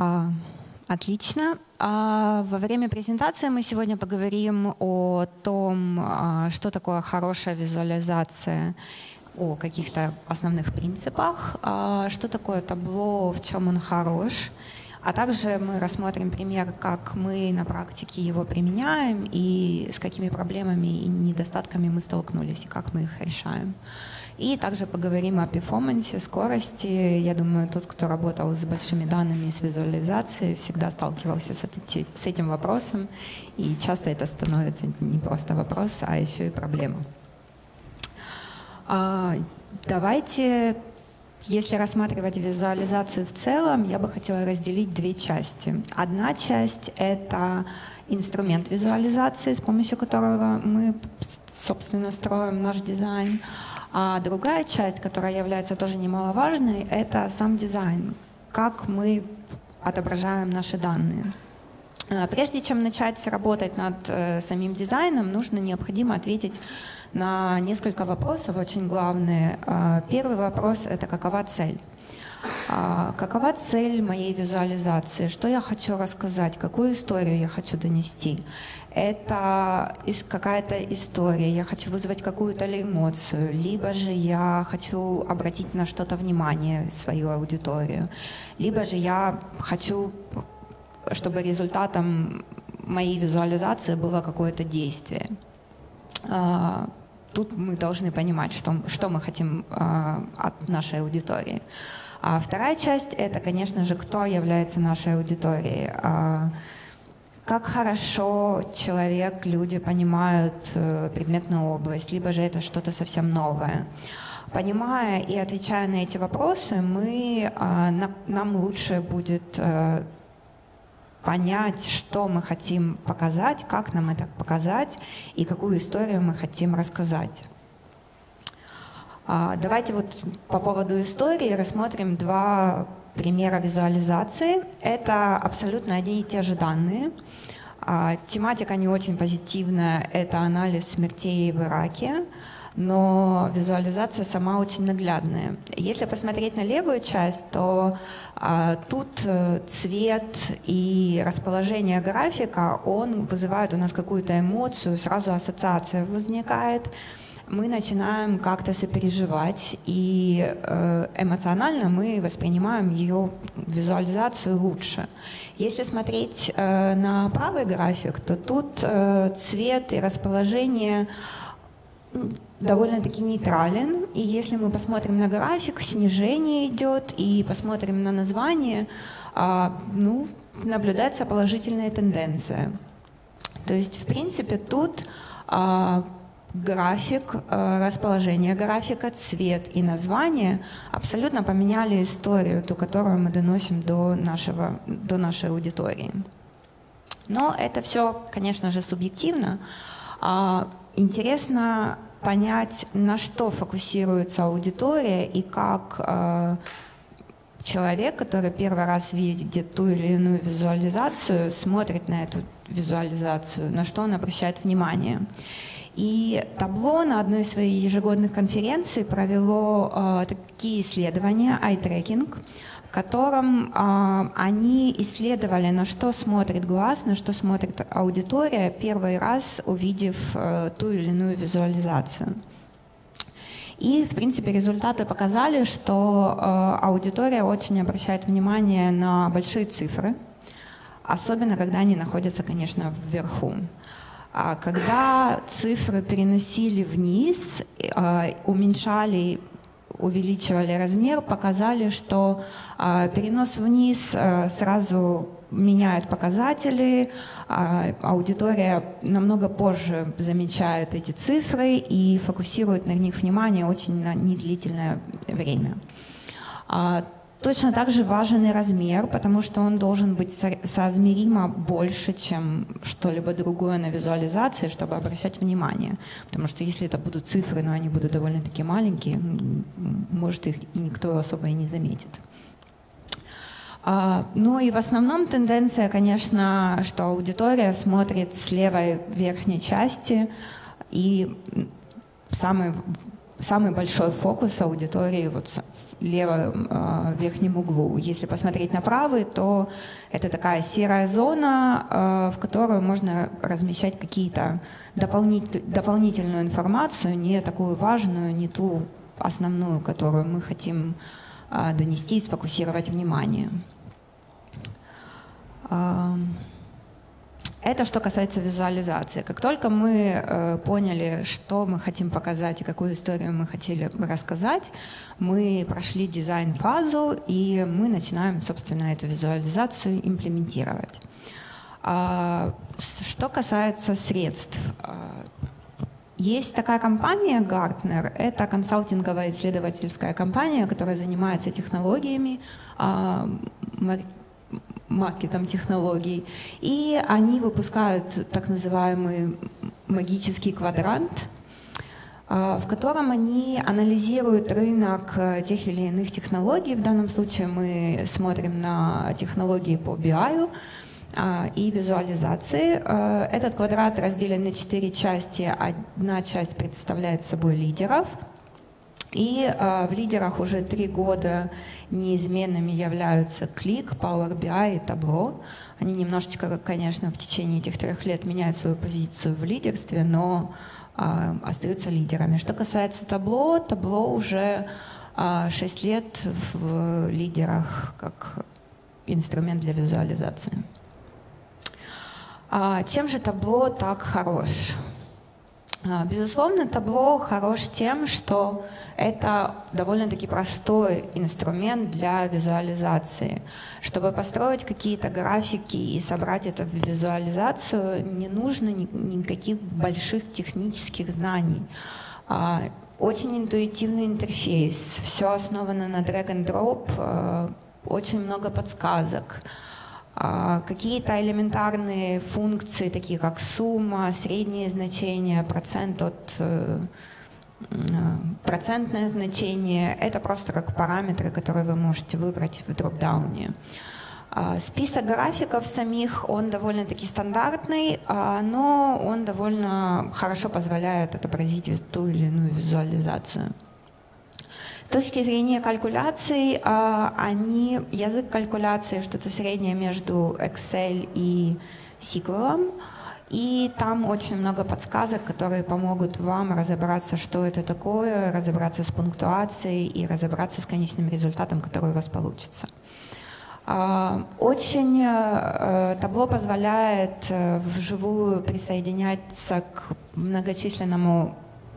Отлично. Во время презентации мы сегодня поговорим о том, что такое хорошая визуализация, о каких-то основных принципах, что такое табло, в чем он хорош, а также мы рассмотрим пример, как мы на практике его применяем и с какими проблемами и недостатками мы столкнулись, и как мы их решаем. И также поговорим о перформансе, скорости. Я думаю, тот, кто работал с большими данными, с визуализацией, всегда сталкивался с этим вопросом. И часто это становится не просто вопрос, а еще и проблема. Давайте, если рассматривать визуализацию в целом, я бы хотела разделить две части. Одна часть — это инструмент визуализации, с помощью которого мы, собственно, строим наш дизайн. А другая часть, которая является тоже немаловажной, это сам дизайн, как мы отображаем наши данные. Прежде чем начать работать над самим дизайном, необходимо ответить на несколько вопросов, очень главные. Первый вопрос — это какова цель? Какова цель моей визуализации? Что я хочу рассказать? Какую историю я хочу донести? Это какая-то история, я хочу вызвать какую-то эмоцию, либо же я хочу обратить на что-то внимание свою аудиторию, либо же я хочу, чтобы результатом моей визуализации было какое-то действие. Тут мы должны понимать, что мы хотим от нашей аудитории. А вторая часть — это, конечно же, кто является нашей аудиторией. Как хорошо люди понимают предметную область, либо же это что-то совсем новое. Понимая и отвечая на эти вопросы, нам лучше будет понять, что мы хотим показать, как нам это показать и какую историю мы хотим рассказать. Давайте по поводу истории рассмотрим два примера визуализации. Это абсолютно одни и те же данные. Тематика не очень позитивная, это анализ смертей в Ираке, но визуализация сама очень наглядная. Если посмотреть на левую часть, то тут цвет и расположение графика, он вызывает у нас какую-то эмоцию, сразу ассоциация возникает. Мы начинаем как-то сопереживать, и эмоционально мы воспринимаем ее визуализацию лучше. Если смотреть на правый график, то тут цвет и расположение довольно-таки нейтрален. И если мы посмотрим на график, снижение идет, и посмотрим на название, наблюдается положительная тенденция. То есть, в принципе, тут график, расположение графика, цвет и название абсолютно поменяли историю, ту, которую мы доносим до нашей аудитории. Но это все, конечно же, субъективно. Интересно понять, на что фокусируется аудитория и как человек, который первый раз видит ту или иную визуализацию, смотрит на эту визуализацию, на что он обращает внимание. И Табло на одной из своих ежегодных конференций провело такие исследования, eye-tracking, в котором они исследовали, на что смотрит глаз, на что смотрит аудитория, первый раз увидев ту или иную визуализацию. И, в принципе, результаты показали, что аудитория очень обращает внимание на большие цифры, особенно когда они находятся, конечно, вверху. А когда цифры переносили вниз, уменьшали, увеличивали размер, показали, что перенос вниз сразу меняет показатели, аудитория намного позже замечает эти цифры и фокусирует на них внимание очень на недлительное время. Точно так же важен и размер, потому что он должен быть соизмеримо больше, чем что-либо другое на визуализации, чтобы обращать внимание. Потому что если это будут цифры, но они будут довольно-таки маленькие, может, их и никто особо и не заметит. Ну и в основном тенденция, конечно, что аудитория смотрит с левой верхней части, и самый большой фокус аудитории левом верхнем углу. Если посмотреть на правый, то это такая серая зона, в которую можно размещать какие-то дополнительную информацию, не такую важную, не ту основную, которую мы хотим донести и сфокусировать внимание. Это что касается визуализации. Как только мы поняли, что мы хотим показать и какую историю мы хотели рассказать, мы прошли дизайн-фазу, и мы начинаем, собственно, эту визуализацию имплементировать. Что касается средств. Есть такая компания Gartner, это консалтинговая исследовательская компания, которая занимается технологиями, маркетом технологий, и они выпускают так называемый магический квадрант, в котором они анализируют рынок тех или иных технологий. В данном случае мы смотрим на технологии по BI и визуализации. Этот квадрат разделен на 4 части. Одна часть представляет собой лидеров. И в лидерах уже 3 года неизменными являются Qlik, Power BI и Tableau. Они немножечко, конечно, в течение этих 3 лет меняют свою позицию в лидерстве, но остаются лидерами. Что касается Tableau, Tableau уже 6 лет в лидерах как инструмент для визуализации. Чем же Tableau так хорош? Безусловно, Tableau хорош тем, что это довольно-таки простой инструмент для визуализации. Чтобы построить какие-то графики и собрать это в визуализацию, не нужно никаких больших технических знаний. Очень интуитивный интерфейс, все основано на drag and drop, очень много подсказок. Какие-то элементарные функции, такие как сумма, среднее значение, процентное значение, это просто как параметры, которые вы можете выбрать в дропдауне. Список графиков самих, он довольно-таки стандартный, но он довольно хорошо позволяет отобразить ту или иную визуализацию. С точки зрения калькуляций, язык калькуляции что-то среднее между Excel и SQL, и там очень много подсказок, которые помогут вам разобраться, что это такое, разобраться с пунктуацией и разобраться с конечным результатом, который у вас получится. Очень Tableau позволяет вживую присоединяться к многочисленным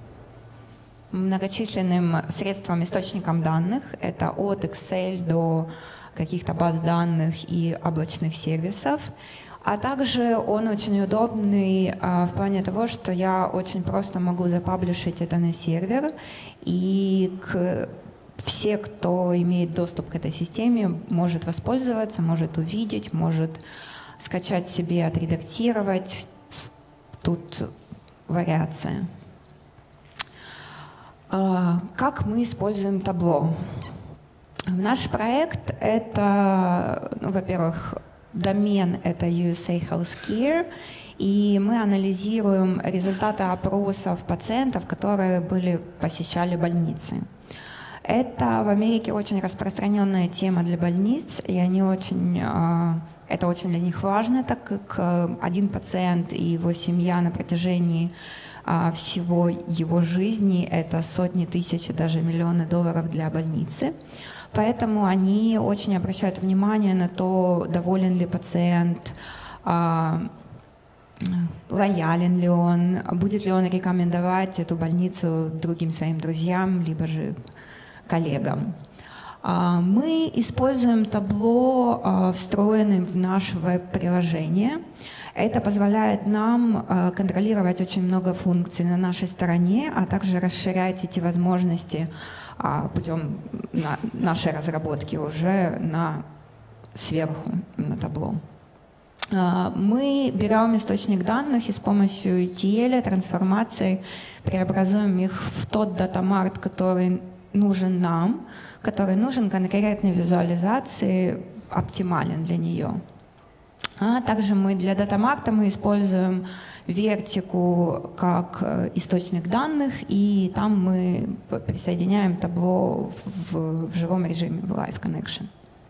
средствам, источникам данных. Это от Excel до каких-то баз данных и облачных сервисов. А также он очень удобный в плане того, что я очень просто могу запаблишить это на сервер, и все, кто имеет доступ к этой системе, может воспользоваться, может увидеть, может скачать себе, отредактировать. Тут вариация. Как мы используем Tableau? Наш проект — это, во-первых, домен — это USA Healthcare, и мы анализируем результаты опросов пациентов, которые посещали больницы. Это в Америке очень распространенная тема для больниц, и это очень для них важно, так как один пациент и его семья на протяжении всего его жизни — это сотни тысяч, даже миллионы долларов для больницы. Поэтому они очень обращают внимание на то, доволен ли пациент, лоялен ли он, будет ли он рекомендовать эту больницу другим своим друзьям, либо же коллегам. Мы используем Tableau, встроенный в наше веб-приложение. Это позволяет нам контролировать очень много функций на нашей стороне, а также расширять эти возможности путем нашей разработки уже сверху на Tableau. Мы берем источник данных и с помощью ETL, трансформации, преобразуем их в тот датамарт, который нужен нам, который нужен конкретной визуализации, оптимален для нее. А также мы для датамарта мы используем Vertigo как источник данных, и там мы присоединяем табло в живом режиме, в Live Connection.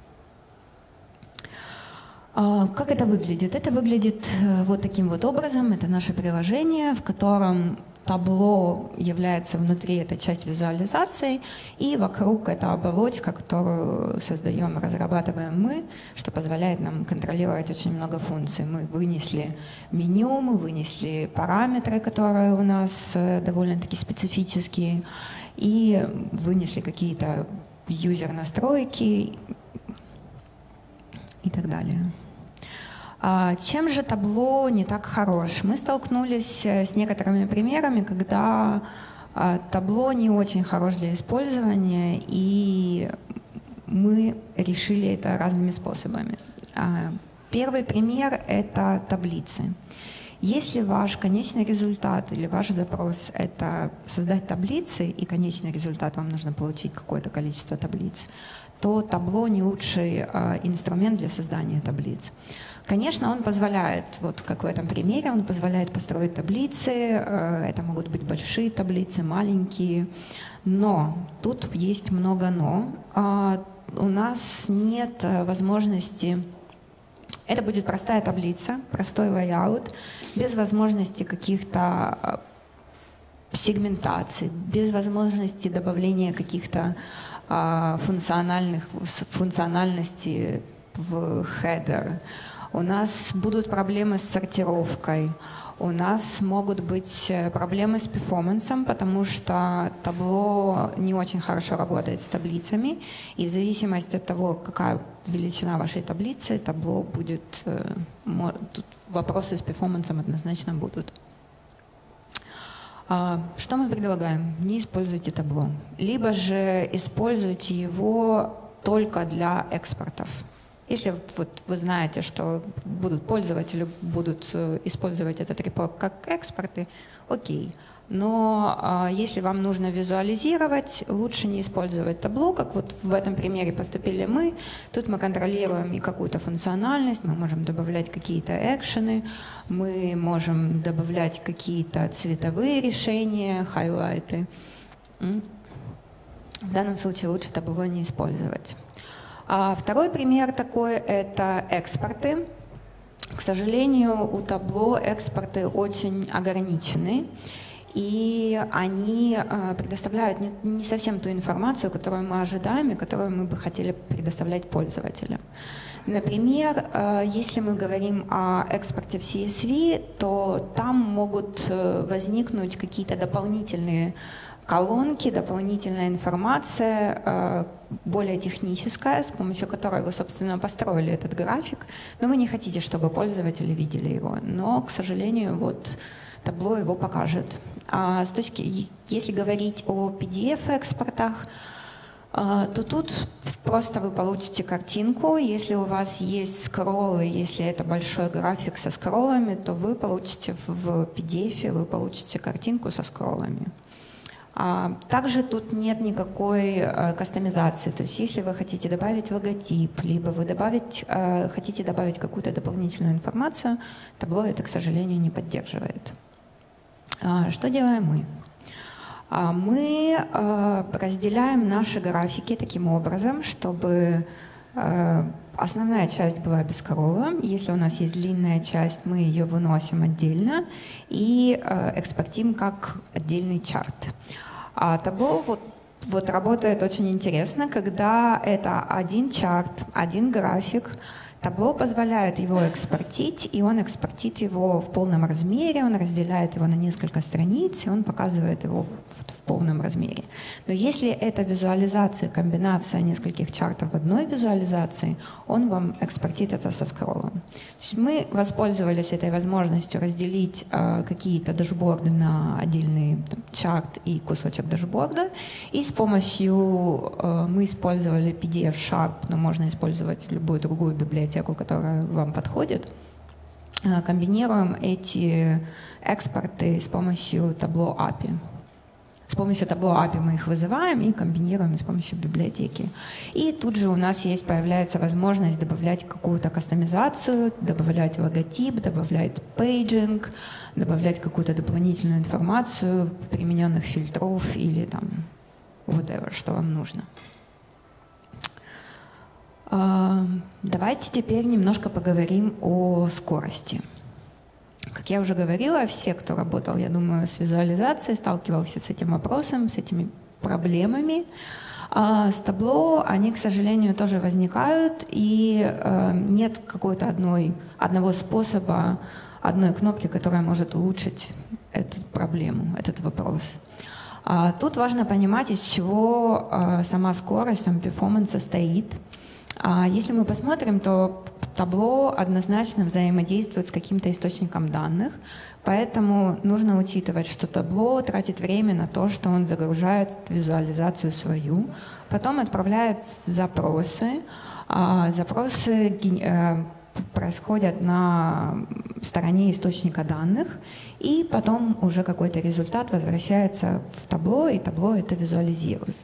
Как это выглядит? Это выглядит вот таким вот образом. Это наше приложение, в котором табло является внутри, это часть визуализации, и вокруг это оболочка, которую создаем, разрабатываем мы, что позволяет нам контролировать очень много функций. Мы вынесли меню, мы вынесли параметры, которые у нас довольно-таки специфические, и вынесли какие-то юзер-настройки и так далее. Чем же табло не так хорош? Мы столкнулись с некоторыми примерами, когда табло не очень хорош для использования, и мы решили это разными способами. Первый пример — это таблицы. Если ваш конечный результат или ваш запрос — это создать таблицы, и конечный результат вам нужно получить какое-то количество таблиц, то табло не лучший инструмент для создания таблиц. Конечно, он позволяет, вот как в этом примере, он позволяет построить таблицы, это могут быть большие таблицы, маленькие, но тут есть много «но». У нас нет возможности, это будет простая таблица, простой layout, без возможности каких-то сегментаций, без возможности добавления каких-то функциональностей в header. У нас будут проблемы с сортировкой, у нас могут быть проблемы с перформансом, потому что табло не очень хорошо работает с таблицами, и в зависимости от того, какая величина вашей таблицы, табло будет, тут вопросы с перформансом однозначно будут. Что мы предлагаем? Не используйте табло, либо же используйте его только для экспортов. Если вот вы знаете, что пользователи будут использовать этот репорт как экспорты, окей. Но если вам нужно визуализировать, лучше не использовать табло, как вот в этом примере поступили мы. Тут мы контролируем и какую-то функциональность, мы можем добавлять какие-то экшены, мы можем добавлять какие-то цветовые решения, хайлайты. В данном случае лучше табло не использовать. Второй пример такой — это экспорты. К сожалению, у табло экспорты очень ограничены, и они предоставляют не совсем ту информацию, которую мы ожидаем и которую мы бы хотели предоставлять пользователям. Например, если мы говорим о экспорте в CSV, то там могут возникнуть какие-то дополнительные колонки, дополнительная информация, более техническая, с помощью которой вы, собственно, построили этот график, но вы не хотите, чтобы пользователи видели его. Но, к сожалению, вот табло его покажет. Если говорить о PDF-экспортах, то тут просто вы получите картинку. Если у вас есть скроллы, если это большой график со скроллами, то вы получите в PDF, вы получите картинку со скроллами. Также тут нет никакой кастомизации. То есть если вы хотите добавить логотип, либо вы хотите добавить какую-то дополнительную информацию, табло это, к сожалению, не поддерживает. Что делаем мы? Мы разделяем наши графики таким образом, чтобы основная часть была без скролла. Если у нас есть длинная часть, мы ее выносим отдельно и экспортим как отдельный чарт. Табло вот работает очень интересно, когда это один чарт, один график. Табло позволяет его экспортить, и он экспортит его в полном размере, он разделяет его на несколько страниц, и он показывает его в полном размере. Но если это визуализация, комбинация нескольких чартов в одной визуализации, он вам экспортит это со скроллом. То есть мы воспользовались этой возможностью разделить какие-то дашборды на отдельный чарт и кусочек дашборда, и с помощью, мы использовали PDF-Sharp, но можно использовать любую другую библиотеку, которая вам подходит. Комбинируем эти экспорты с помощью табло API. С помощью табло API мы их вызываем и комбинируем с помощью библиотеки. И тут же у нас появляется возможность добавлять какую-то кастомизацию, добавлять логотип, добавлять пейджинг, добавлять какую-то дополнительную информацию, примененных фильтров или там whatever, что вам нужно. Давайте теперь немножко поговорим о скорости. Как я уже говорила, все, кто работал, я думаю, с визуализацией, сталкивался с этим вопросом, с этими проблемами. С табло они, к сожалению, тоже возникают, и нет какой-то одного способа, одной кнопки, которая может улучшить эту проблему, этот вопрос. Тут важно понимать, из чего сама скорость, сам перформанс состоит. Если мы посмотрим, то табло однозначно взаимодействует с каким-то источником данных, поэтому нужно учитывать, что табло тратит время на то, что он загружает визуализацию свою, потом отправляет запросы. Запросы происходят на стороне источника данных, и потом уже какой-то результат возвращается в табло, и табло это визуализирует.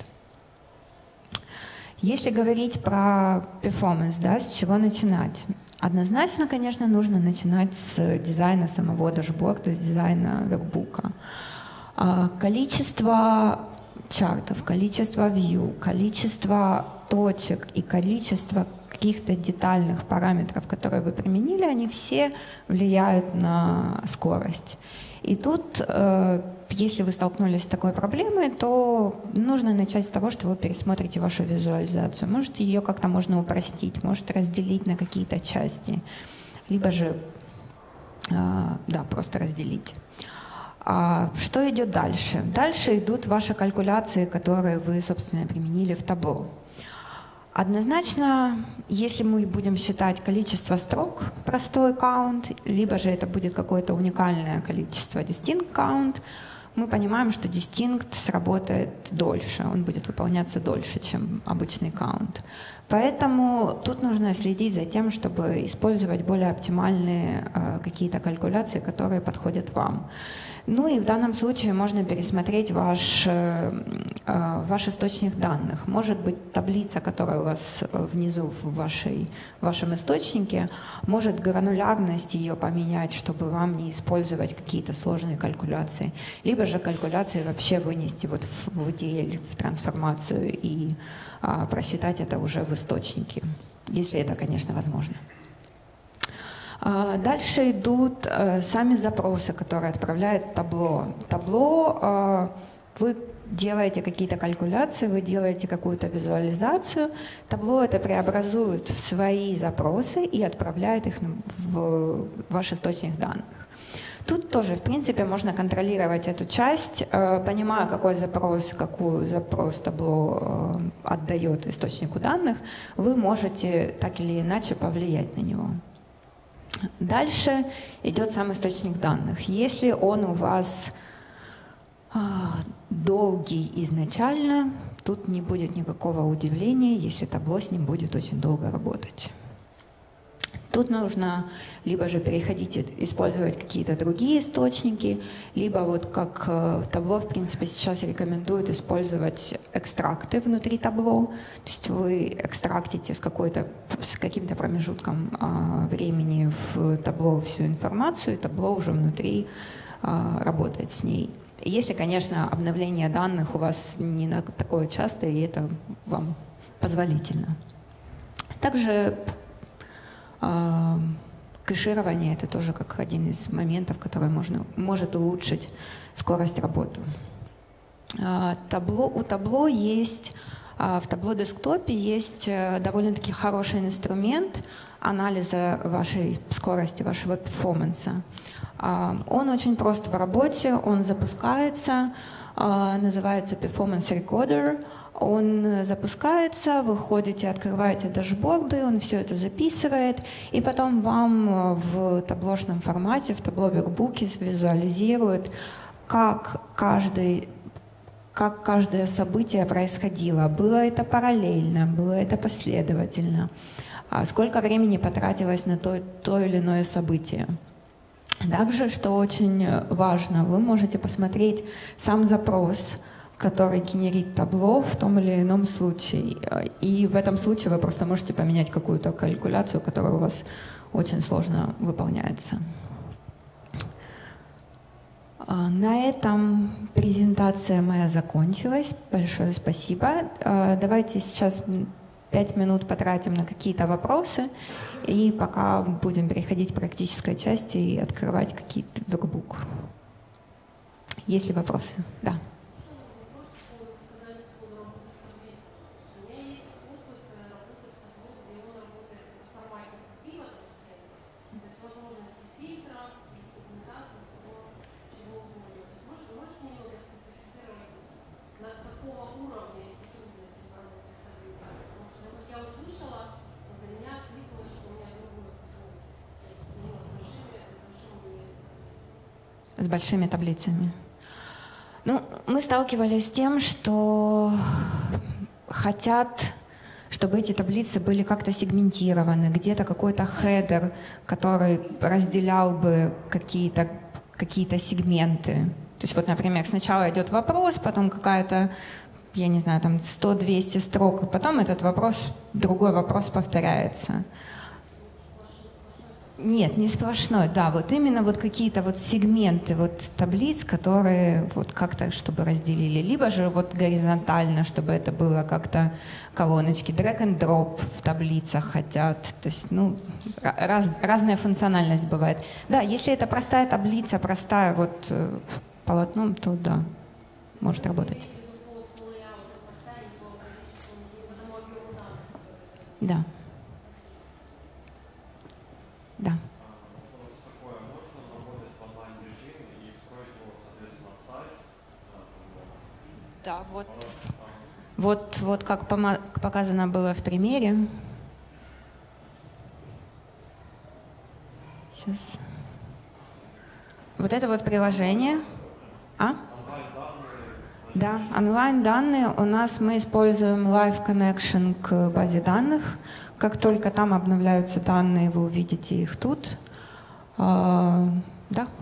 Если говорить про перформанс, да, с чего начинать? Однозначно, конечно, нужно начинать с дизайна самого дашборда, с дизайна веркбука. Количество чартов, количество view, количество точек и количество каких-то детальных параметров, которые вы применили, они все влияют на скорость. И тут, если вы столкнулись с такой проблемой, то нужно начать с того, что вы пересмотрите вашу визуализацию. Может, ее как-то можно упростить, может разделить на какие-то части, либо же просто разделить. Что идет дальше? Дальше идут ваши калькуляции, которые вы, собственно, применили в табло. Однозначно, если мы будем считать количество строк, простой count, либо же это будет какое-то уникальное количество distinct count, мы понимаем, что distinct сработает дольше, он будет выполняться дольше, чем обычный count. Поэтому тут нужно следить за тем, чтобы использовать более оптимальные какие-то калькуляции, которые подходят вам. Ну и в данном случае можно пересмотреть ваш источник данных. Может быть, таблица, которая у вас внизу в вашем источнике, может гранулярность ее поменять, чтобы вам не использовать какие-то сложные калькуляции. Либо же калькуляции вообще вынести вот в DL, в трансформацию и просчитать это уже в источнике, если это, конечно, возможно. Дальше идут сами запросы, которые отправляет табло. Табло, вы делаете какие-то калькуляции, вы делаете какую-то визуализацию. Табло это преобразует в свои запросы и отправляет их в ваш источник данных. Тут тоже, в принципе, можно контролировать эту часть, понимая, какой запрос табло отдает источнику данных, вы можете так или иначе повлиять на него. Дальше идет сам источник данных. Если он у вас долгий изначально, тут не будет никакого удивления, если табло с ним будет очень долго работать. Тут нужно либо же переходить, использовать какие-то другие источники, либо вот как табло, в принципе, сейчас рекомендует использовать экстракты внутри табло. То есть вы экстрактите с каким-то промежутком времени в табло всю информацию, и табло уже внутри работает с ней. Если, конечно, обновление данных у вас не такое частое, и это вам позволительно. Также кэширование — это тоже как один из моментов, который может улучшить скорость работы. У табло есть, в табло десктопе есть довольно-таки хороший инструмент анализа вашей скорости, вашего перформанса. Он очень прост в работе, он запускается, называется Performance Recorder. Он запускается, вы ходите, открываете дашборды, он все это записывает, и потом вам в таблошном формате, в табло веркбуке визуализирует, как каждое событие происходило. Было это параллельно, было это последовательно, сколько времени потратилось на то или иное событие. Также, что очень важно, вы можете посмотреть сам запрос, который генерит табло в том или ином случае. И в этом случае вы просто можете поменять какую-то калькуляцию, которая у вас очень сложно выполняется. На этом презентация моя закончилась. Большое спасибо. Давайте сейчас 5 минут потратим на какие-то вопросы, и пока будем переходить к практической части и открывать какие-то workbook. Есть ли вопросы? Да. С большими таблицами. Ну, мы сталкивались с тем, что хотят, чтобы эти таблицы были как-то сегментированы, где-то какой-то хедер, который разделял бы какие-то сегменты. То есть вот, например, сначала идет вопрос, потом какая-то, я не знаю, там 100-200 строк, и потом этот вопрос, другой вопрос повторяется. Нет, не сплошной, да, вот именно вот какие-то вот сегменты вот таблиц, которые вот как-то, чтобы разделили, либо же вот горизонтально, чтобы это было как-то колоночки, drag and drop в таблицах хотят, то есть, ну, разная функциональность бывает. Да, если это простая таблица, простая вот полотном, то да, может работать. Да. Да. Да, вот как показано было в примере. Сейчас. Вот это вот приложение. Да, онлайн-данные. У нас мы используем Live Connection к базе данных. Как только там обновляются данные, вы увидите их тут. Да.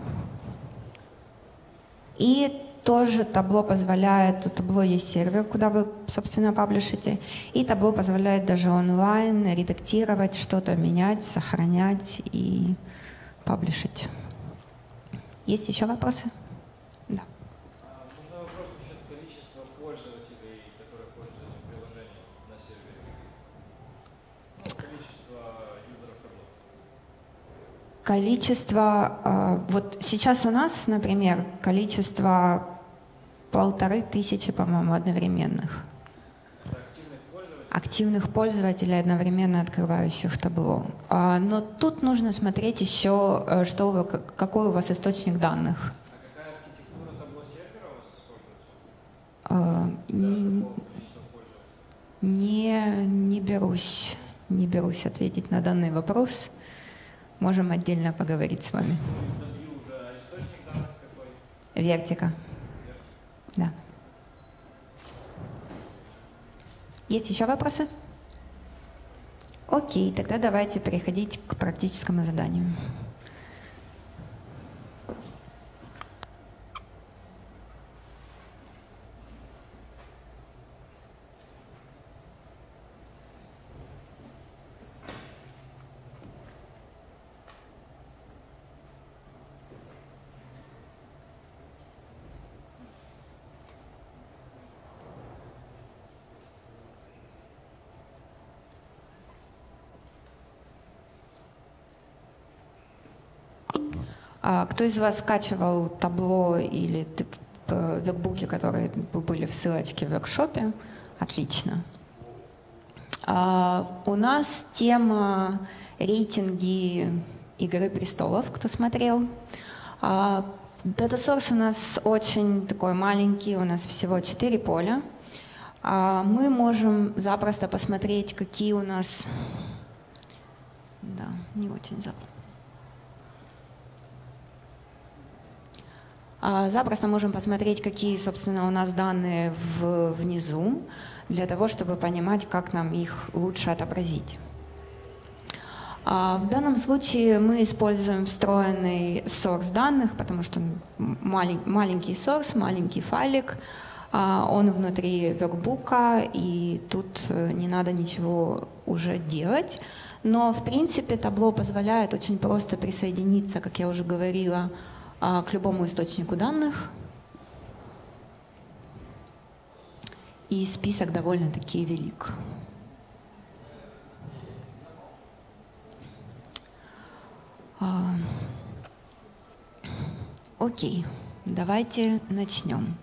И тоже табло позволяет, у табло есть сервер, куда вы, собственно, паблишите, и табло позволяет даже онлайн редактировать, что-то менять, сохранять и паблишить. Есть еще вопросы? Да. Можно вопрос насчет количества пользователей, которые пользуются приложением на сервере? Количество юзеров табло. Количество, вот сейчас у нас, например, количество 1500, по-моему, одновременных. Активных пользователей, одновременно открывающих табло. Но тут нужно смотреть еще, какой у вас источник данных. А какая архитектура табло сервера у вас используется? Не берусь ответить на данный вопрос. Можем отдельно поговорить с вами. Источник данных какой? Вертика. Да. Есть еще вопросы? Окей, тогда давайте переходить к практическому заданию. Кто из вас скачивал табло или веркбуки, которые были в ссылочке в воркшопе? Отлично. У нас тема рейтинги «Игры престолов», кто смотрел. Data source у нас очень такой маленький, у нас всего 4 поля. Мы можем запросто посмотреть, какие у нас... Да, не очень запросто. Запросто можем посмотреть, какие, собственно, у нас данные внизу, для того, чтобы понимать, как нам их лучше отобразить. В данном случае мы используем встроенный source данных, потому что маленький source, маленький файлик. Он внутри воркбука, и тут не надо ничего уже делать. Но, в принципе, табло позволяет очень просто присоединиться, как я уже говорила, к любому источнику данных. И список довольно-таки велик. Окей, давайте начнем.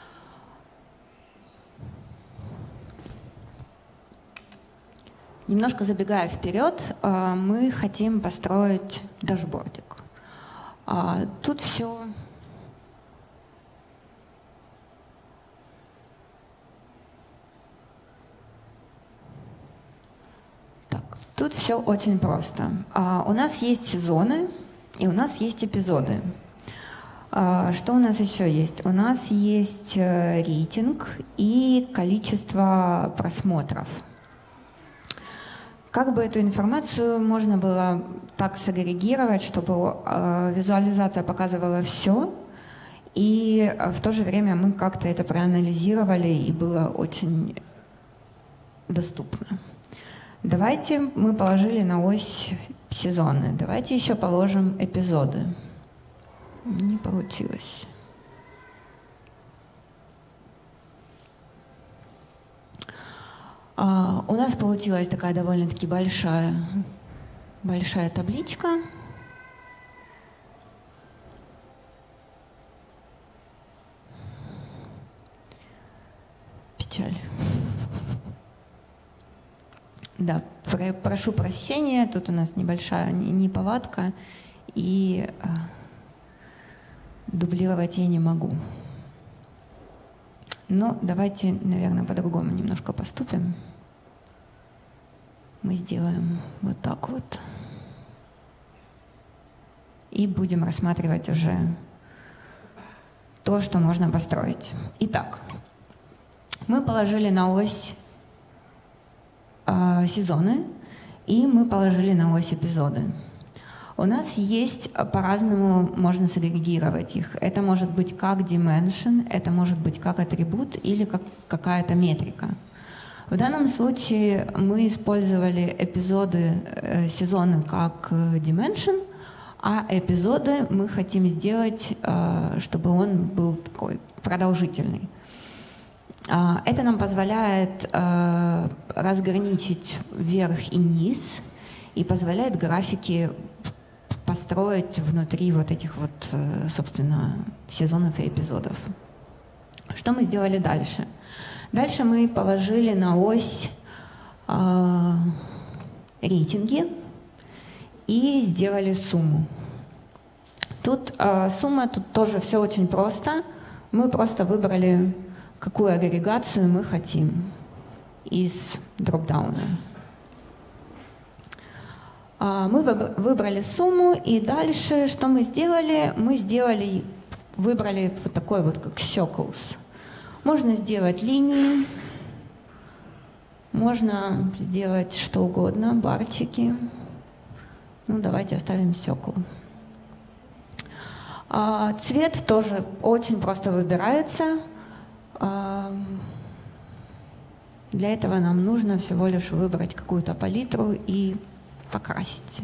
Немножко забегая вперед, мы хотим построить дашбордик. Тут все Тут все очень просто. У нас есть сезоны, и у нас есть эпизоды. Что у нас еще есть? У нас есть рейтинг и количество просмотров. Как бы эту информацию можно было так сагрегировать, чтобы визуализация показывала все, и в то же время мы как-то это проанализировали, и было очень доступно. Давайте мы положили на ось сезоны. Давайте еще положим эпизоды. Не получилось. У нас получилась такая довольно-таки большая табличка. Печаль. Да, прошу прощения, тут у нас небольшая неполадка, и дублировать я не могу. Но давайте, наверное, по-другому немножко поступим. Мы сделаем вот так вот. И будем рассматривать уже то, что можно построить. Итак, мы положили на ось сезоны, и мы положили на ось эпизоды. У нас есть по-разному, можно сагрегировать их. Это может быть как dimension, это может быть как атрибут или как какая-то метрика. В данном случае мы использовали эпизоды, сезоны как dimension, а эпизоды мы хотим сделать, чтобы он был такой продолжительный. Это нам позволяет разграничить верх и низ и позволяет графики построить внутри вот этих вот, собственно, сезонов и эпизодов. Что мы сделали дальше? Дальше мы положили на ось рейтинги и сделали сумму. Тут сумма, тут тоже все очень просто. Мы просто выбрали, какую агрегацию мы хотим из дропдауна. Мы выбрали сумму, и дальше что мы сделали? Мы выбрали вот такой вот, как circles. Можно сделать линии, можно сделать что угодно, барчики. Ну, давайте оставим circle. Цвет тоже очень просто выбирается. Для этого нам нужно всего лишь выбрать какую-то палитру и покрасить.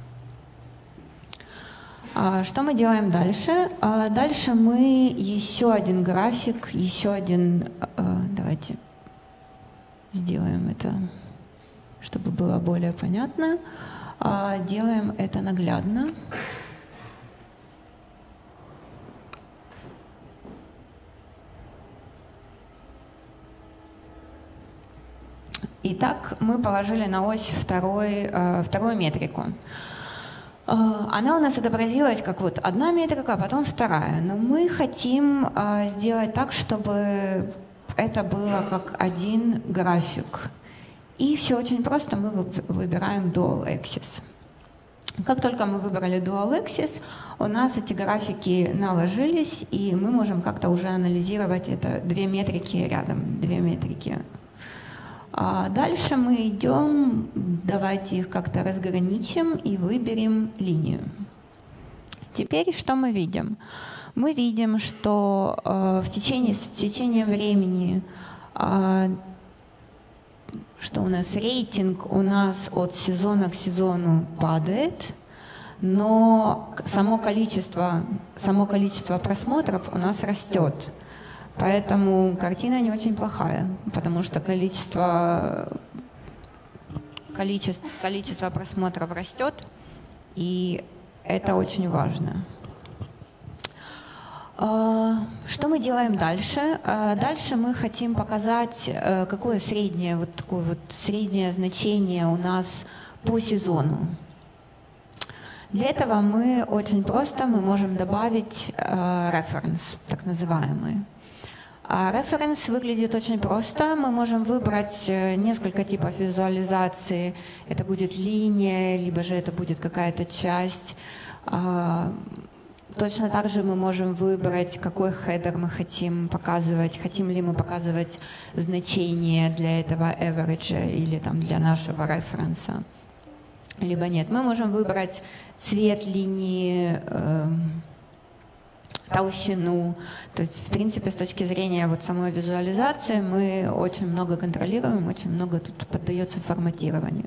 Что мы делаем дальше? Дальше мы еще один график, давайте сделаем это, чтобы было более понятно. Делаем это наглядно. Итак, мы положили на ось вторую метрику. Она у нас отобразилась как вот одна метрика, а потом вторая. Но мы хотим сделать так, чтобы это было как один график. И все очень просто, мы выбираем Dual Axis. Как только мы выбрали Dual Axis, у нас эти графики наложились, и мы можем как-то уже анализировать это две метрики рядом, две метрики. Дальше мы идем, давайте их как-то разграничим и выберем линию. Теперь что мы видим? мы видим, что в течение времени, что у нас рейтинг у нас от сезона к сезону падает, но само количество просмотров у нас растет. Поэтому картина не очень плохая, потому что количество просмотров растет, и это очень важно. Что мы делаем дальше? Дальше мы хотим показать, какое среднее, вот такое вот среднее значение у нас по сезону. Для этого мы очень просто можем добавить reference, так называемый. Reference выглядит очень просто. Мы можем выбрать несколько типов визуализации. Это будет линия, либо же это будет какая-то часть. Точно так же мы можем выбрать, какой хедер мы хотим показывать. Хотим ли мы показывать значение для этого average или там, для нашего референса, либо нет. Мы можем выбрать цвет линии, толщину. То есть, в принципе, с точки зрения вот самой визуализации мы очень много контролируем, очень много тут поддается форматированию.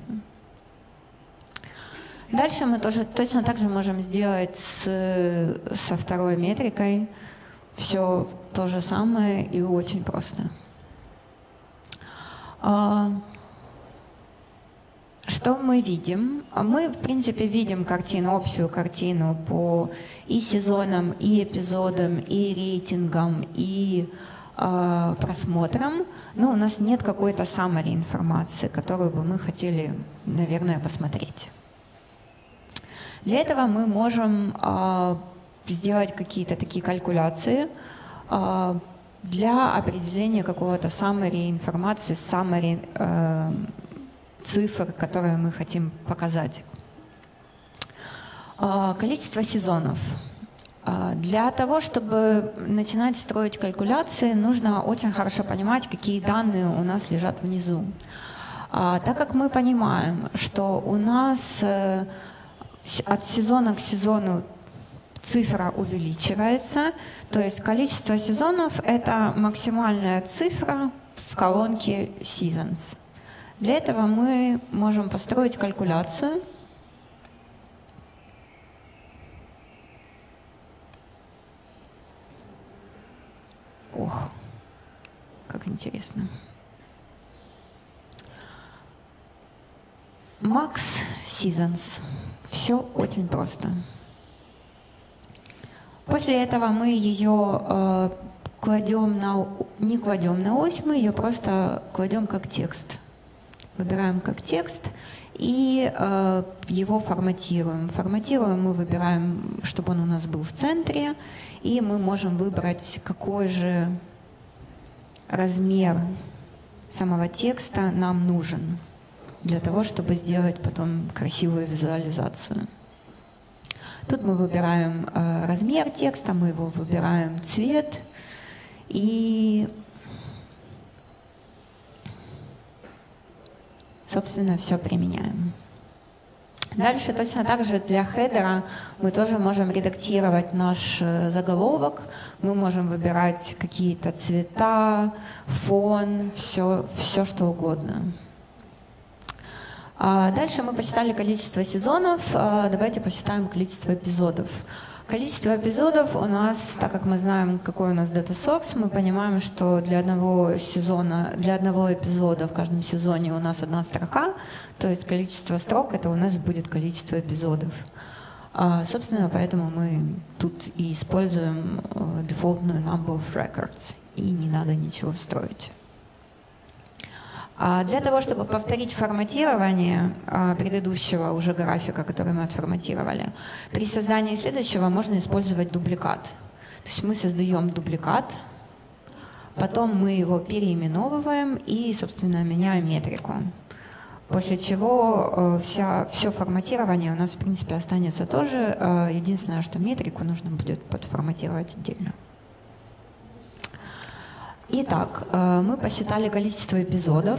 Дальше мы тоже точно так же можем сделать со второй метрикой. Все то же самое и очень просто. Что мы видим? Мы, в принципе, видим общую картину по и сезонам, и эпизодам, и рейтингам, и просмотрам, но у нас нет какой-то summary информации, которую бы мы хотели, наверное, посмотреть. Для этого мы можем сделать какие-то такие калькуляции для определения какого-то summary информации, summary цифр, которые мы хотим показать. Количество сезонов. Для того, чтобы начинать строить калькуляции, нужно очень хорошо понимать, какие данные у нас лежат внизу. Так как мы понимаем, что у нас от сезона к сезону цифра увеличивается, то есть количество сезонов — это максимальная цифра в колонке seasons. Для этого мы можем построить калькуляцию. Ох, как интересно. Max Seasons. Все очень просто. После этого мы ее не кладем на ось, мы ее просто кладем как текст. Выбираем как текст и его форматируем. Форматируем мы выбираем, чтобы он у нас был в центре, и мы можем выбрать, какой же размер самого текста нам нужен для того, чтобы сделать потом красивую визуализацию. Тут мы выбираем размер текста, мы его выбираем цвет и, собственно, все применяем. Дальше точно так же для хедера мы тоже можем редактировать наш заголовок. Мы можем выбирать какие-то цвета, фон, все что угодно. Дальше мы посчитали количество сезонов. Давайте посчитаем количество эпизодов. Количество эпизодов у нас, так как мы знаем, какой у нас data source, мы понимаем, что для одного эпизода в каждом сезоне у нас одна строка, то есть количество строк — это у нас будет количество эпизодов. Собственно, поэтому мы тут и используем дефолтную number of records, и не надо ничего строить. Для того, чтобы повторить форматирование предыдущего уже графика, который мы отформатировали, при создании следующего можно использовать дубликат. То есть мы создаем дубликат, потом мы его переименовываем и, собственно, меняем метрику. После чего все форматирование у нас, в принципе, останется тоже. Единственное, что метрику нужно будет подформатировать отдельно. Итак, мы посчитали количество эпизодов,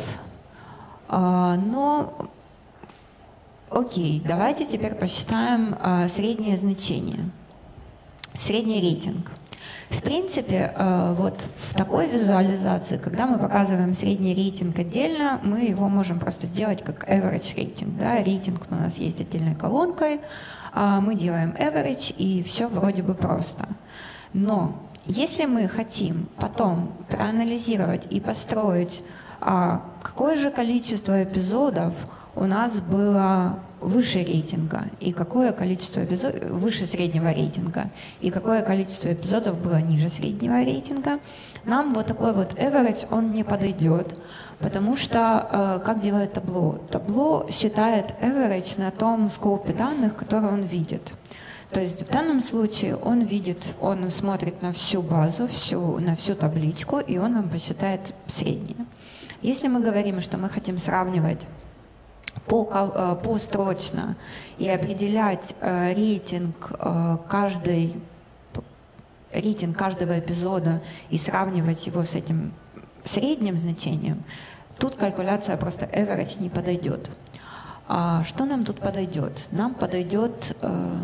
но окей, давайте теперь посчитаем среднее значение. Средний рейтинг. В принципе, вот в такой визуализации, когда мы показываем средний рейтинг отдельно, мы его можем просто сделать как average рейтинг. Да? Рейтинг у нас есть отдельной колонкой, мы делаем average, и все вроде бы просто. Но если мы хотим потом проанализировать и построить, какое же количество эпизодов у нас было выше рейтинга, и какое количество эпизодов выше среднего рейтинга, и какое количество эпизодов было ниже среднего рейтинга, нам вот такой вот average, он не подойдет, потому что как делает табло? Табло считает average на том скопе данных, который он видит. То есть в данном случае он смотрит на всю базу, на всю табличку, и он вам посчитает среднее. Если мы говорим, что мы хотим сравнивать построчно и определять рейтинг каждого эпизода и сравнивать его с этим средним значением, тут калькуляция просто average не подойдет. Что нам тут подойдет? Нам подойдет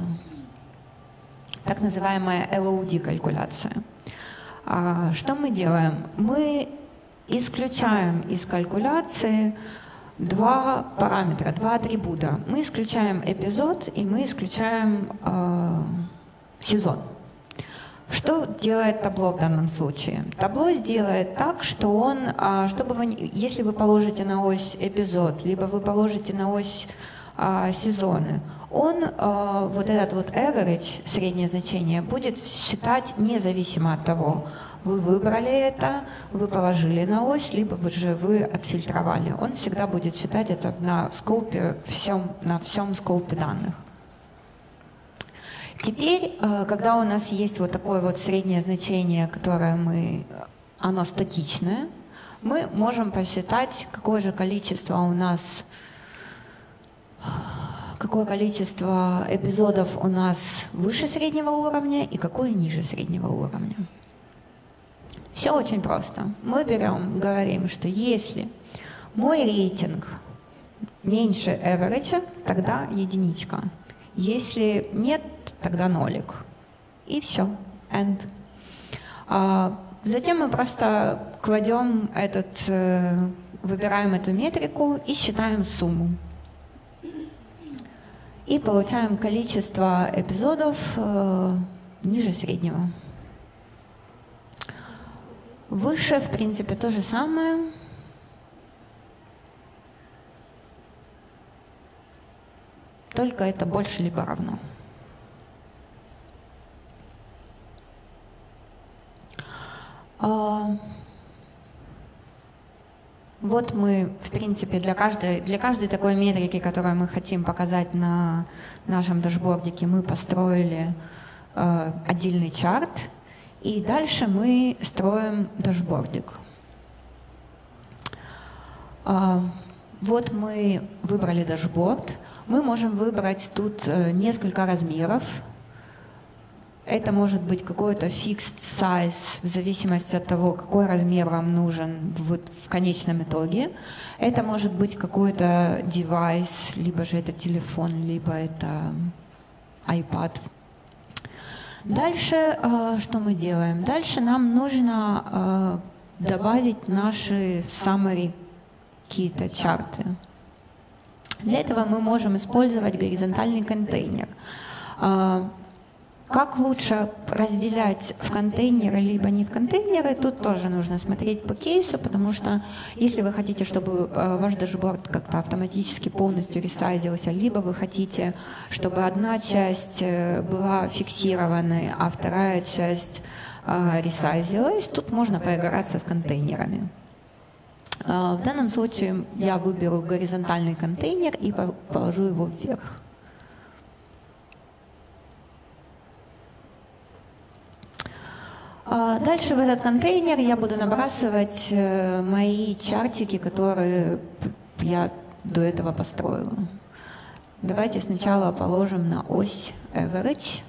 так называемая LOD калькуляция. Что мы делаем? Мы исключаем из калькуляции два параметра, два атрибута. Мы исключаем эпизод и мы исключаем сезон. Что делает табло в данном случае? Табло сделает так, что если вы положите на ось эпизод, либо вы положите на ось сезоны, он вот этот вот average, среднее значение, будет считать независимо от того, вы выбрали это, вы положили на ось, либо вы отфильтровали. Он всегда будет считать это на всем скопе данных. Теперь, когда у нас есть вот такое вот среднее значение, которое оно статичное, мы можем посчитать, какое количество эпизодов у нас выше среднего уровня и какое ниже среднего уровня. Все очень просто. Мы говорим, что если мой рейтинг меньше average, тогда единичка. Если нет, тогда нолик. И все. End. Затем мы просто выбираем эту метрику и считаем сумму. И получаем количество эпизодов ниже среднего. Выше, в принципе, то же самое. Только это больше либо равно. Вот мы, в принципе, для каждой такой метрики, которую мы хотим показать на нашем дашбордике, мы построили отдельный чарт, и дальше мы строим дашбордик. Вот мы выбрали дашборд. Мы можем выбрать тут несколько размеров. Это может быть какой-то fixed size в зависимости от того, какой размер вам нужен в конечном итоге. Это может быть какой-то девайс, либо же это телефон, либо это iPad. Дальше что мы делаем? Дальше нам нужно добавить наши summary какие-то чарты. Для этого мы можем использовать горизонтальный контейнер. Как лучше разделять в контейнеры либо не в контейнеры, тут тоже нужно смотреть по кейсу, потому что если вы хотите, чтобы ваш дашборд как-то автоматически полностью ресайзился, либо вы хотите, чтобы одна часть была фиксированной, а вторая часть ресайзилась, тут можно поиграться с контейнерами. В данном случае я выберу горизонтальный контейнер и положу его вверх. Дальше в этот контейнер я буду набрасывать мои чартики, которые я до этого построила. Давайте сначала положим на ось average.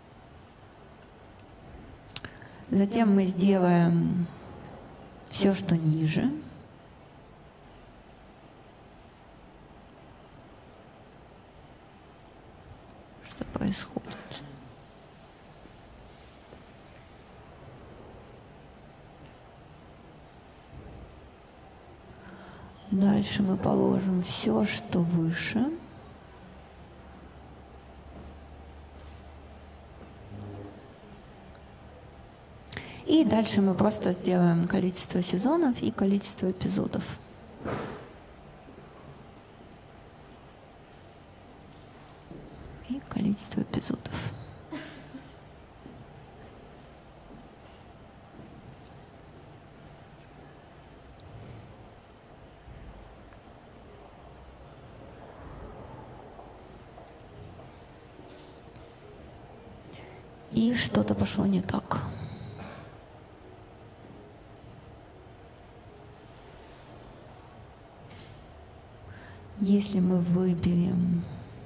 Затем мы сделаем все, что ниже. Что происходит? Дальше мы положим все, что выше. И дальше мы просто сделаем количество сезонов и количество эпизодов. И количество эпизодов. И что-то пошло не так. Если мы выберем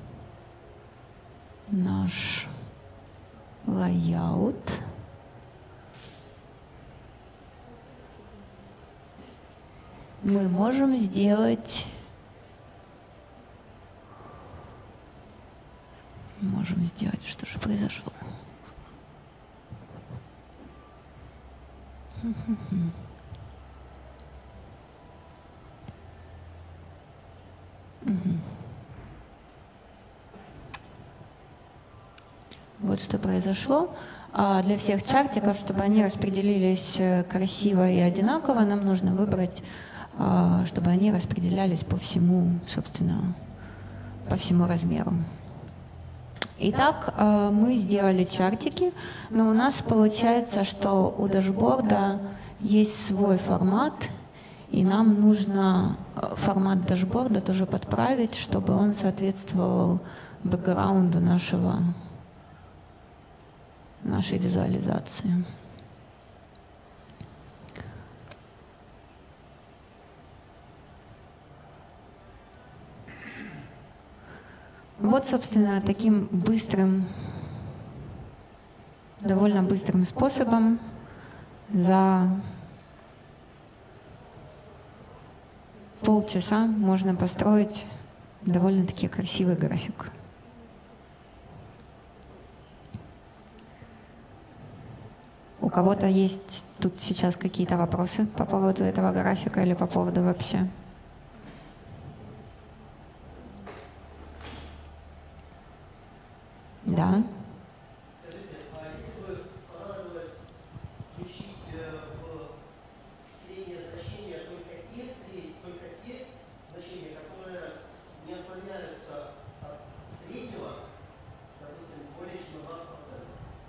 наш layout, мы можем сделать, что же произошло? Вот что произошло. Для всех чартиков, чтобы они распределились красиво и одинаково, нам нужно выбрать, чтобы они распределялись по всему, собственно, по всему размеру. Итак, мы сделали чартики, но у нас получается, что у дашборда есть свой формат, и нам нужно формат дашборда тоже подправить, чтобы он соответствовал бэкграунду нашей визуализации. Вот, собственно, таким довольно быстрым способом за полчаса можно построить довольно-таки красивый график. У кого-то есть тут сейчас какие-то вопросы по поводу этого графика или по поводу вообще? Да. Скажите, а если бы понадобилось включить в среднее значение только те значения, которые не отклоняются от среднего, допустим, более чем на 20%?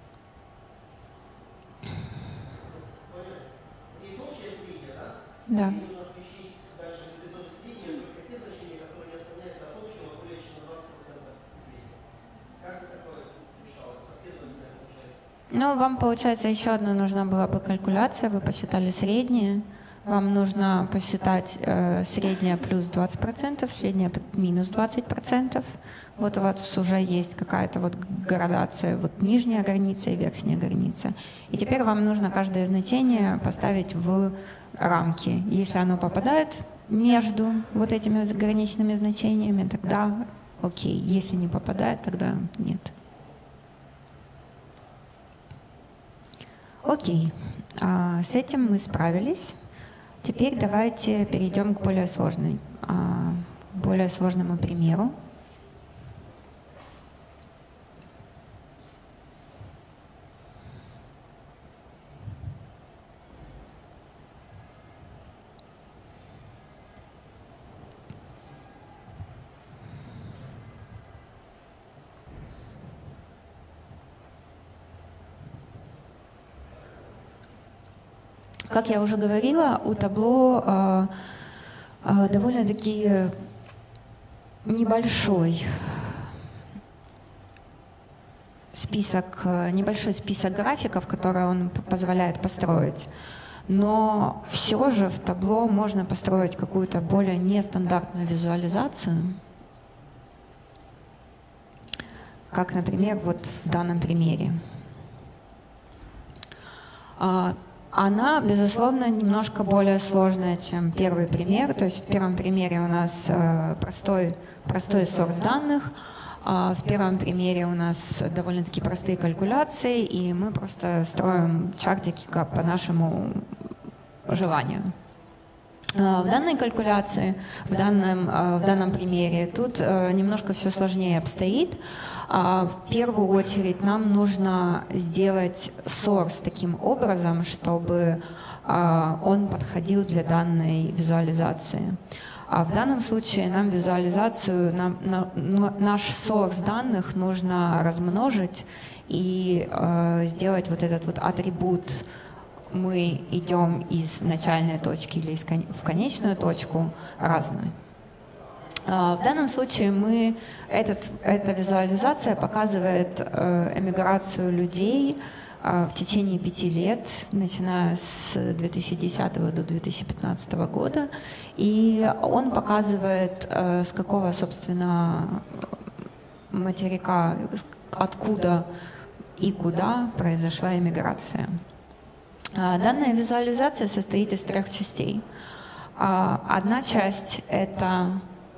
Поняли? Есть общее среднее, да? Да. И нужно включить дальше в эпизод среднее только те значения, которые не отклоняются от общего более чем на 20% среднего. Как такое решалось? Последовательно получается? Ну, вам, получается, еще одна нужна была бы калькуляция. Вы посчитали среднее. Вам нужно посчитать среднее плюс 20%, среднее минус 20%. Вот у вас уже есть какая-то вот градация, вот нижняя граница и верхняя граница. И теперь вам нужно каждое значение поставить в рамки. Если оно попадает между вот этими граничными значениями, тогда окей. Если не попадает, тогда нет. Окей. С этим мы справились. Теперь давайте перейдем к более сложному примеру. Как я уже говорила, у табло довольно-таки небольшой список графиков, которые он позволяет построить. Но все же в табло можно построить какую-то более нестандартную визуализацию, как, например, вот в данном примере. Она, безусловно, немножко более сложная, чем первый пример. То есть в первом примере у нас простой source данных, а в первом примере у нас довольно-таки простые калькуляции, и мы просто строим чартики по нашему желанию. В данной калькуляции, в данном примере, тут немножко все сложнее обстоит. В первую очередь нам нужно сделать source таким образом, чтобы он подходил для данной визуализации. А в данном случае нам визуализацию, наш source данных нужно размножить и сделать вот этот вот атрибут. Мы идем из начальной точки или в конечную точку разную. В данном случае эта визуализация показывает эмиграцию людей в течение 5 лет, начиная с 2010 до 2015 года. И он показывает, с какого, собственно, материка, откуда и куда произошла эмиграция. Данная визуализация состоит из 3 частей. Одна часть — это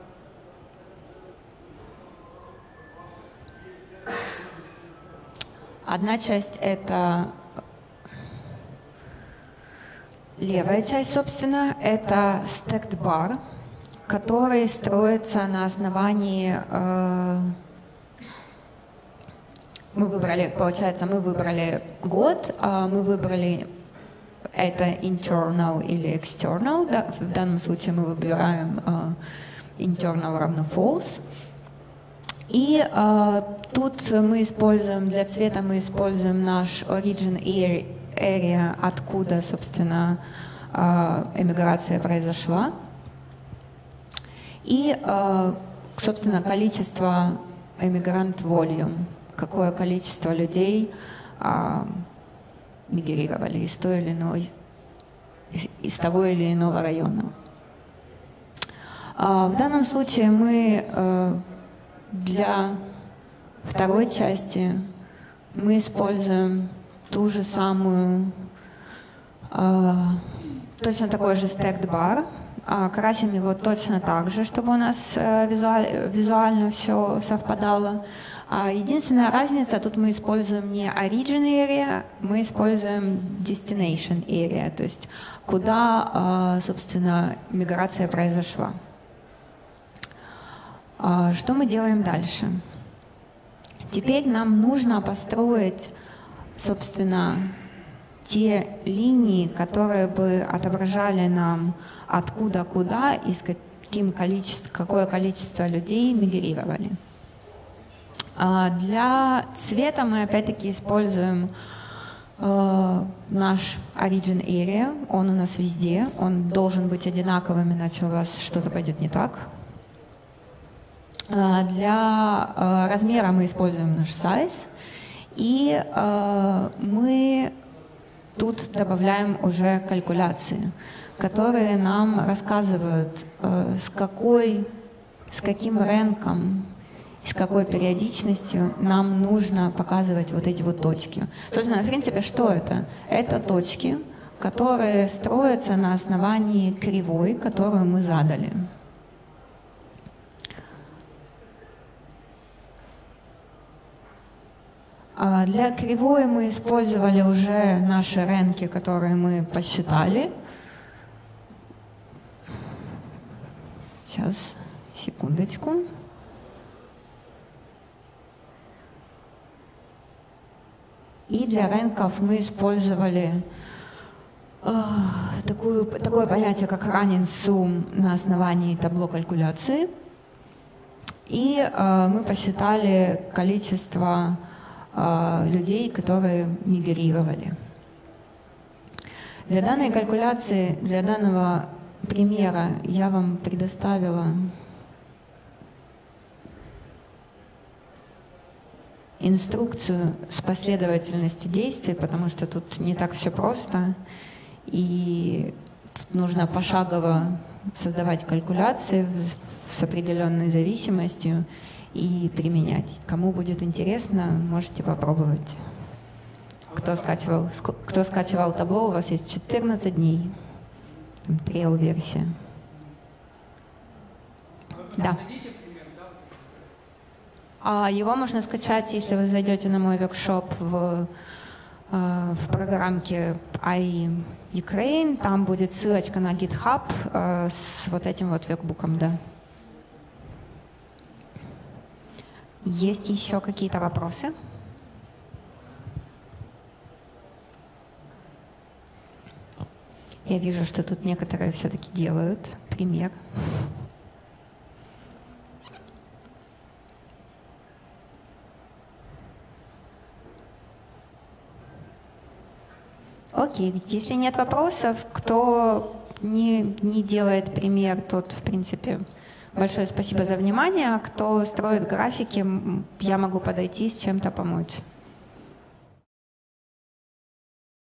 левая часть, собственно, это stacked bar, который строится на основании... Мы выбрали год, мы выбрали это internal или external. Да, в данном случае мы выбираем internal равно false. И тут мы используем, для цвета мы используем наш origin area, откуда, собственно, эмиграция произошла. И, собственно, количество immigrant volume, какое количество людей мигрировали из того или иного района. В данном случае мы для второй части мы используем ту же самую, точно такой же stacked bar, красим его точно так же, чтобы у нас визуально все совпадало. Единственная разница, тут мы используем не origin area, мы используем destination area, то есть куда, собственно, миграция произошла. Что мы делаем дальше? Теперь нам нужно построить, собственно, те линии, которые бы отображали нам откуда куда и с какое количество людей мигрировали. Для цвета мы опять-таки используем наш origin area, он у нас везде, он должен быть одинаковым, иначе у вас что-то пойдет не так. Для размера мы используем наш size, и мы тут добавляем уже калькуляции, которые нам рассказывают, с каким рэнком, с какой периодичностью нам нужно показывать вот эти вот точки. Собственно, в принципе, что это? Это точки, которые строятся на основании кривой, которую мы задали. Для кривой мы использовали уже наши рэнки, которые мы посчитали. Сейчас, секундочку. И для рэнков мы использовали такое понятие, как running sum на основании табло калькуляции. И мы посчитали количество людей, которые мигрировали. Для данной калькуляции, для данного примера я вам предоставила инструкцию с последовательностью действий, потому что тут не так все просто, и тут нужно пошагово создавать калькуляции с определенной зависимостью и применять. Кому будет интересно, можете попробовать. Кто скачивал табло, у вас есть 14 дней. Трейл-версия. Да. Его можно скачать, если вы зайдете на мой воркшоп в в программке AI Ukraine, там будет ссылочка на GitHub с вот этим вот веркбуком, да. Есть еще какие-то вопросы? Я вижу, что тут некоторые все-таки делают пример. Окей, если нет вопросов, кто не делает пример, тот, в принципе, большое спасибо за внимание. Кто строит графики, я могу подойти с чем-то помочь.